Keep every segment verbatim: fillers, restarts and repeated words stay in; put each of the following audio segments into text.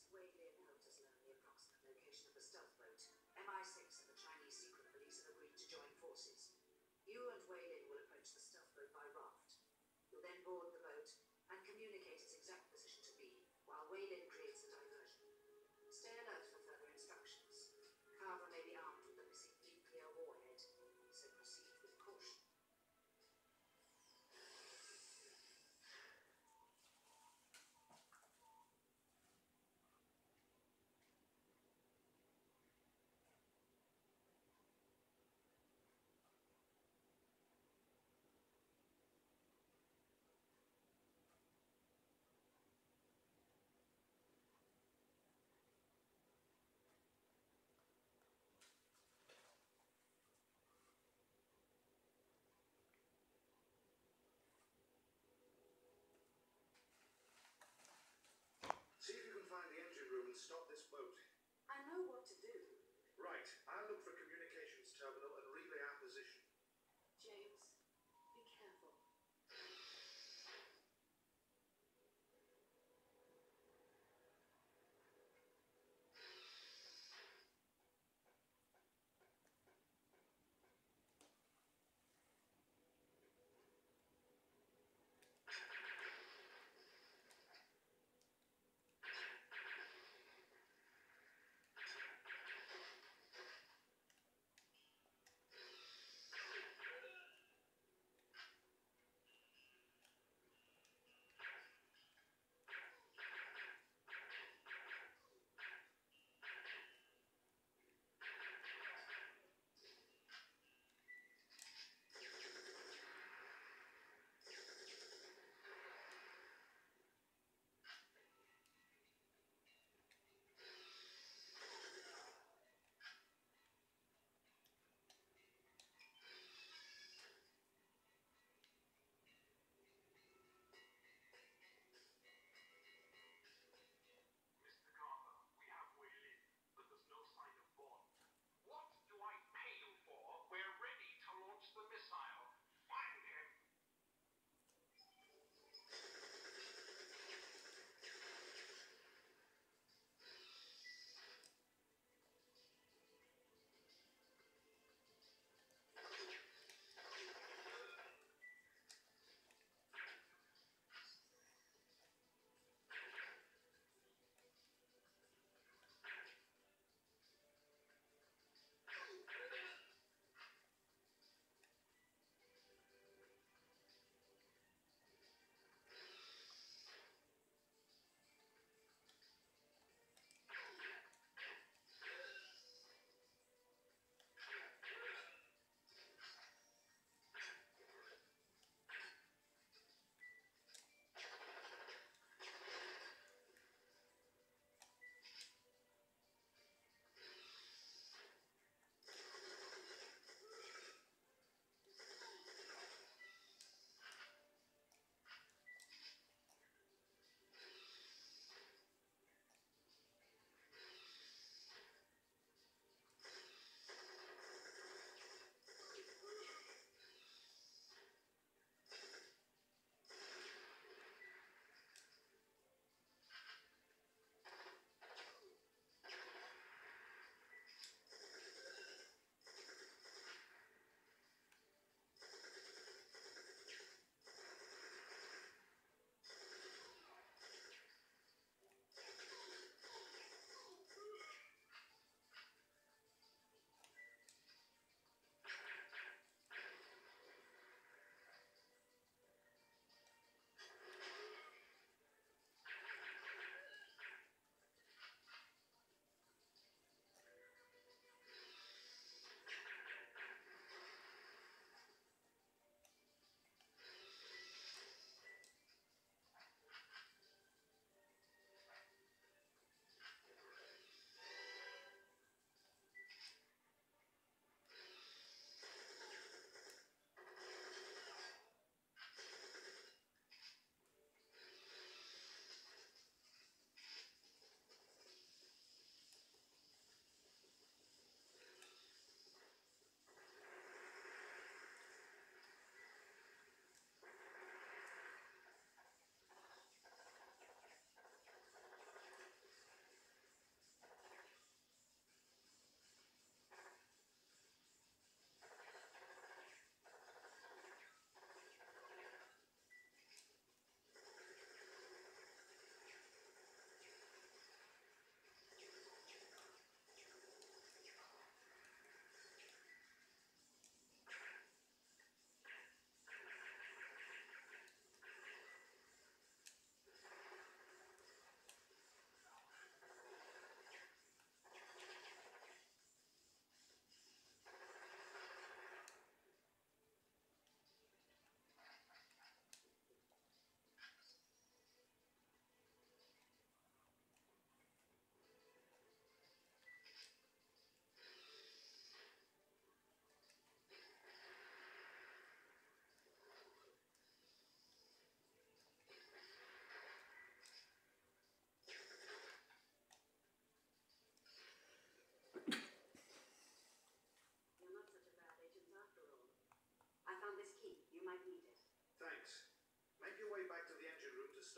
Wei Lin helped us learn the approximate location of the stealth boat, M I six and the Chinese secret police have agreed to join forces. You and Wei Lin will approach the stealth boat by raft. You'll then board the boat and communicate its exact position to me, while Wei Lin creates a diversion. Stay alert for further instructions. Carver may be armed with a missing nuclear warhead, so proceed with caution.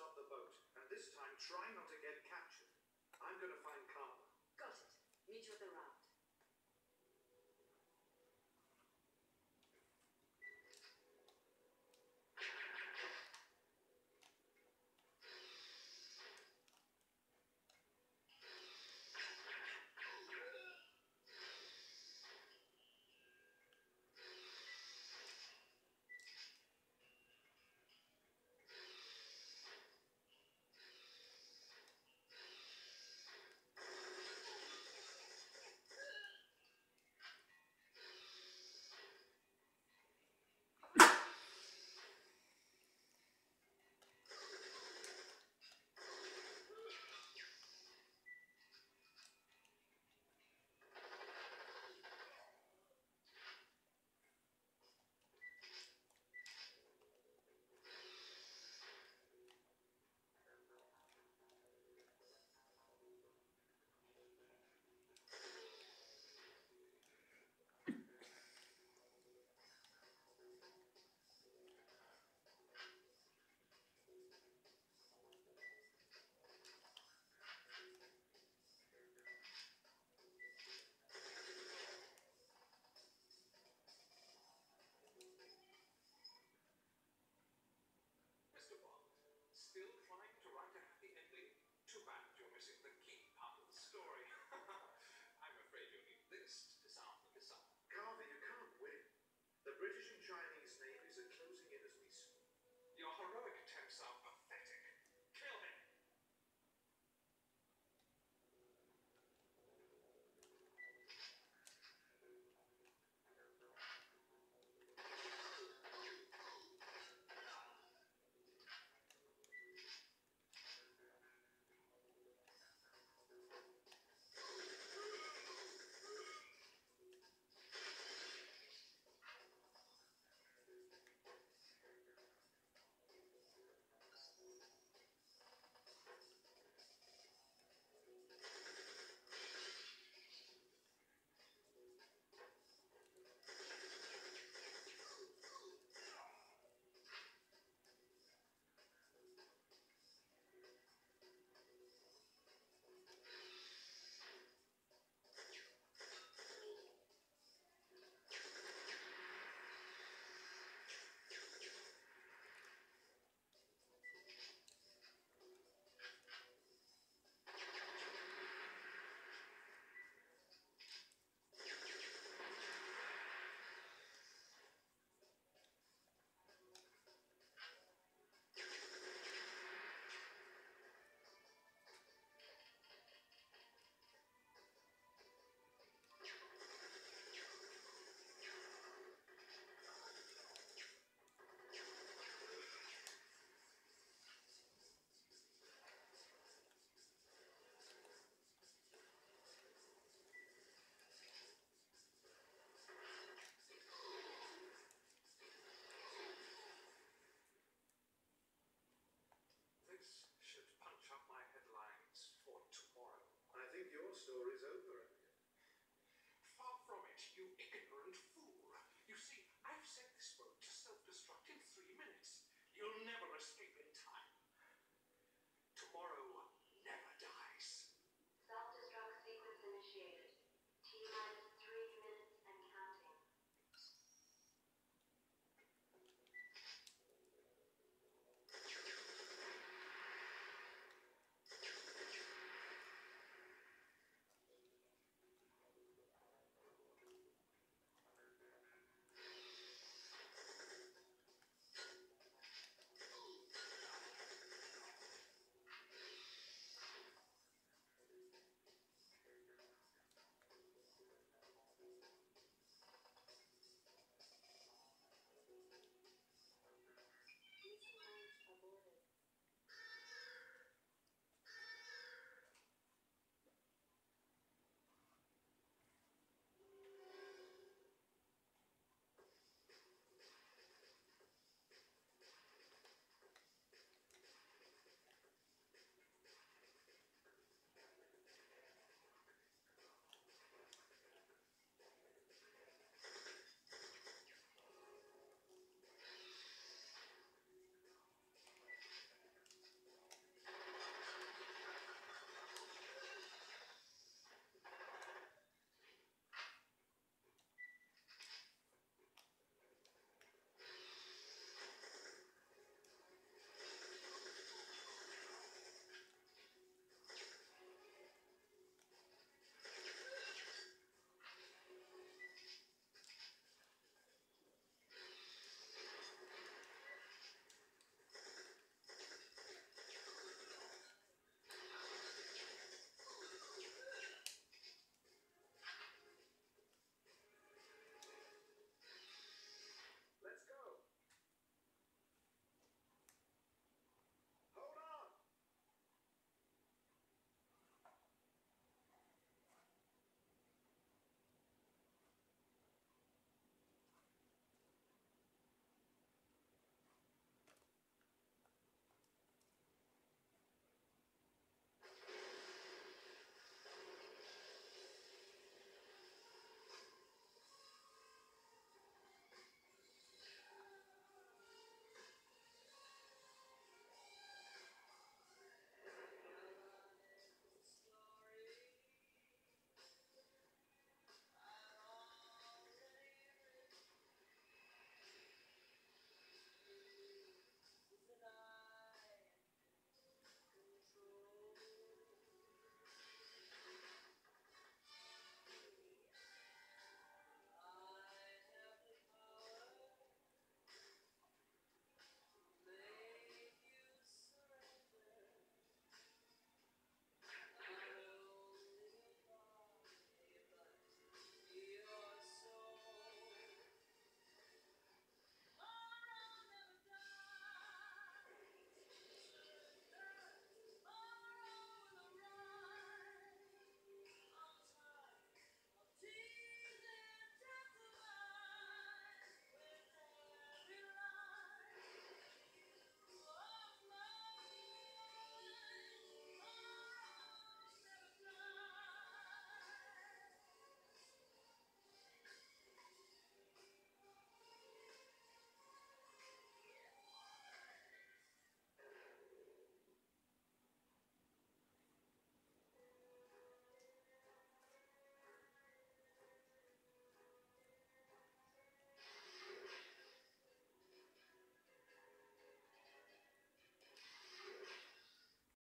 stop the boat, and this time try not to get captured. I'm gonna find Carver. Got it. Meet you at the raft. Mister Bond, still trying to write a happy ending? Too bad you're missing the key part of the story. I'm afraid you'll need this to disarm the missile. Carver, you can't win. The British and Chinese navies are closing in as we speak. Your heroic attempts are pathetic. Kill him! This should punch up my headlines for tomorrow. I think your story's over, Elliot. Far from it, you ignorant fool. You see, I've set this boat